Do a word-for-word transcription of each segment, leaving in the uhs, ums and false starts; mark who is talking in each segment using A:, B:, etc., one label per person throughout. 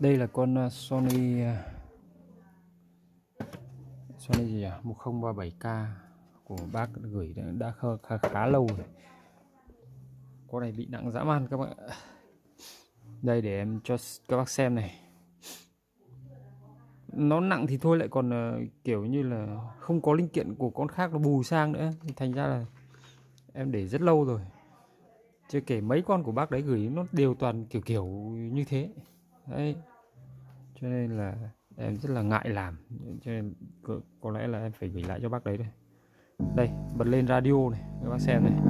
A: Đây là con uh, Sony uh, Sony gì à? một không ba bảy K của bác gửi đã, đã khá, khá, khá lâu rồi. Con này bị nặng dã man các bạn. Đây để em cho các bác xem này. Nó nặng thì thôi lại còn uh, kiểu như là không có linh kiện của con khác nó bù sang nữa. Thành ra là em để rất lâu rồi. Chưa kể mấy con của bác đấy gửi nó đều toàn kiểu kiểu như thế. Đấy. Cho nên là em rất là ngại làm. Cho nên có, có lẽ là em phải gửi lại cho bác đấy thôi. Đây, bật lên radio này, các bác xem này.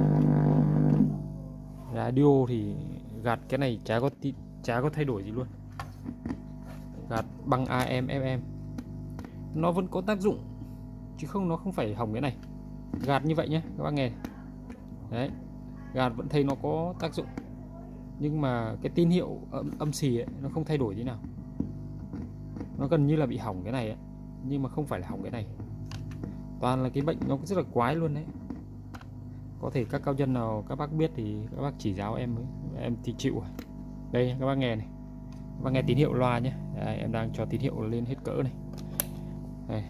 A: Radio thì gạt cái này chả có chả có thay đổi gì luôn. Gạt bằng a em ép em nó vẫn có tác dụng, chứ không nó không phải hỏng cái này. Gạt như vậy nhé các bác nghe. Đấy, gạt vẫn thấy nó có tác dụng, nhưng mà cái tín hiệu âm, âm xì ấy, nó không thay đổi thế nào. Nó gần như là bị hỏng cái này ấy, nhưng mà không phải là hỏng cái này. Toàn là cái bệnh nó rất là quái luôn đấy. Có thể các cao nhân nào các bác biết thì các bác chỉ giáo em ấy. Em thì chịu rồi. Đây các bác nghe này, các bác nghe tín hiệu loa nhé. Đây, em đang cho tín hiệu lên hết cỡ này. Đây.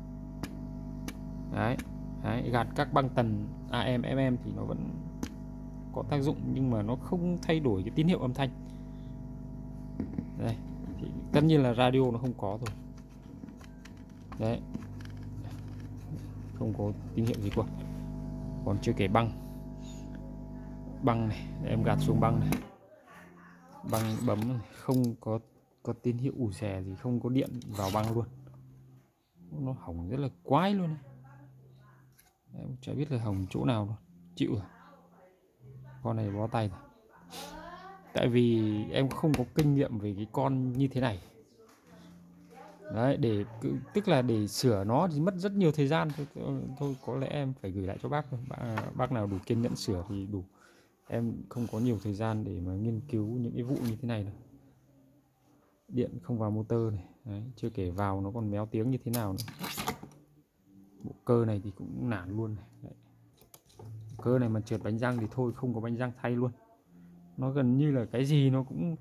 A: Đấy. Đấy, gạt các băng tần a em ép em thì nó vẫn có tác dụng, nhưng mà nó không thay đổi cái tín hiệu âm thanh. Đây thì tất nhiên là radio nó không có rồi. Đấy, không có tín hiệu gì cả. Còn chưa kể băng băng này, em gạt xuống băng này, băng bấm này, không có có tín hiệu ù xè gì, không có điện vào băng luôn. Nó hỏng rất là quái luôn này. Em chả biết là hỏng chỗ nào luôn. Chịu rồi, con này bó tay rồi. Tại vì em không có kinh nghiệm về cái con như thế này. Đấy, để tức là để sửa nó thì mất rất nhiều thời gian thôi. Thôi có lẽ em phải gửi lại cho bác thôi. Bác, bác nào đủ kiên nhẫn sửa thì đủ. Em không có nhiều thời gian để mà nghiên cứu những cái vụ như thế này đâu. Điện không vào motor này. Đấy, chưa kể vào nó còn méo tiếng như thế nào nữa. Bộ cơ này thì cũng nản luôn này. Đấy. Cơ này mà trượt bánh răng thì thôi, không có bánh răng thay luôn. Nó gần như là cái gì nó cũng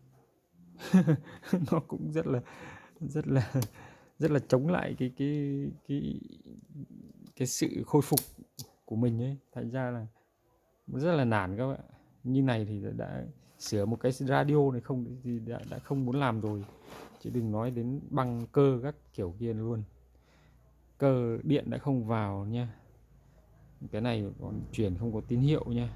A: nó cũng rất là rất là rất là chống lại cái cái cái cái sự khôi phục của mình ấy. Thành ra là rất là nản các bạn. Như này thì đã, đã sửa một cái radio này không thì đã, đã không muốn làm rồi, chứ đừng nói đến băng cơ các kiểu kia luôn. Cơ điện đã không vào nha. Cái này còn chuyển không có tín hiệu nha.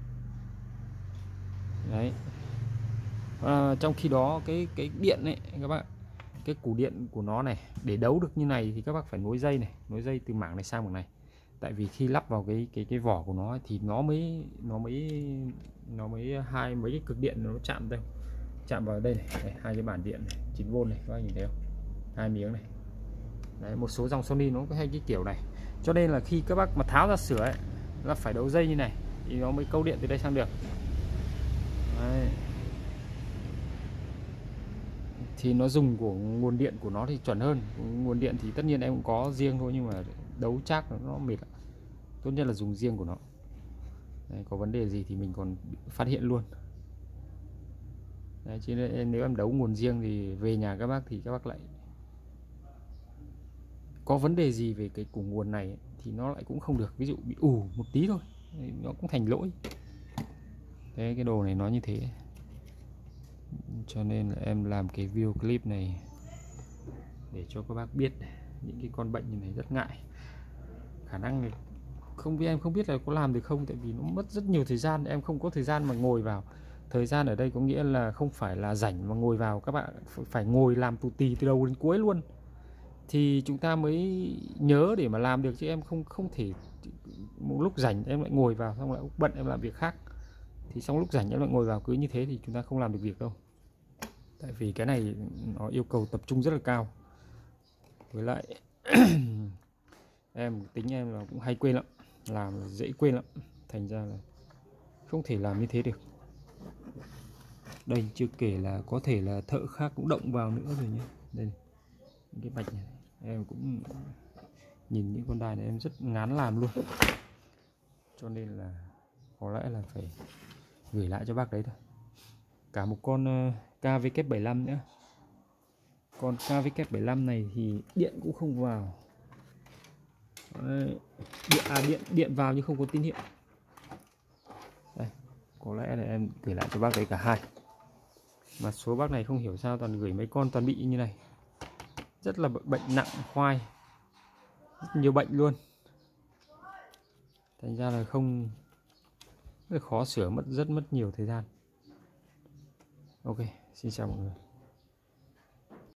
A: Đấy. À, trong khi đó cái cái điện này các bạn, cái củ điện của nó này, để đấu được như này thì các bác phải nối dây này, nối dây từ mảng này sang mảng này. Tại vì khi lắp vào cái cái cái vỏ của nó thì nó mới nó mới nó mới hai mấy cái cực điện nó chạm đây, chạm vào đây này, đây, hai cái bản điện này, chín vôn này, các bác nhìn thấy không? Hai miếng này. Đấy, một số dòng Sony nó có hay cái kiểu này. Cho nên là khi các bác mà tháo ra sửa ấy, là phải đấu dây như này thì nó mới câu điện từ đây sang được. Đấy. Thì nó dùng của nguồn điện của nó thì chuẩn hơn. Nguồn điện thì tất nhiên em cũng có riêng thôi, nhưng mà đấu chắc nó mệt. Tốt nhất là dùng riêng của nó. Đấy, có vấn đề gì thì mình còn phát hiện luôn. Đấy, chứ nếu em đấu nguồn riêng thì về nhà các bác thì các bác lại có vấn đề gì về cái củ nguồn này ấy, thì nó lại cũng không được. Ví dụ bị ù một tí thôi nó cũng thành lỗi. Thế cái đồ này nó như thế. Cho nên là em làm cái video clip này để cho các bác biết những cái con bệnh như này rất ngại. Khả năng không biết, em không biết là có làm được không, tại vì nó mất rất nhiều thời gian. Em không có thời gian mà ngồi vào. Thời gian ở đây có nghĩa là không phải là rảnh mà ngồi vào, các bạn phải ngồi làm tù tì từ đầu đến cuối luôn thì chúng ta mới nhớ để mà làm được. Chứ em không không thể một lúc rảnh em lại ngồi vào, xong lại lúc bận em làm việc khác, thì xong lúc rảnh em lại ngồi vào, cứ như thế thì chúng ta không làm được việc đâu. Tại vì cái này nó yêu cầu tập trung rất là cao. Với lại em tính em là cũng hay quên lắm, làm dễ quên lắm, thành ra là không thể làm như thế được. Đây chưa kể là có thể là thợ khác cũng động vào nữa rồi nhé. Đây này, cái bạch này em cũng nhìn những con đài này em rất ngán làm luôn. Cho nên là có lẽ là phải gửi lại cho bác đấy thôi. Cả một con K V K bảy mươi lăm nữa Còn K V bảy lăm này thì điện cũng không vào. Đấy. Điện, à, điện điện vào nhưng không có tín hiệu. Đây, có lẽ là em gửi lại cho bác đấy cả hai. Mà số bác này không hiểu sao toàn gửi mấy con toàn bị như này. Rất là bệnh nặng khoai, rất nhiều bệnh luôn. Thành ra là không, rất khó sửa, mất rất mất nhiều thời gian. Ok, xin chào mọi người.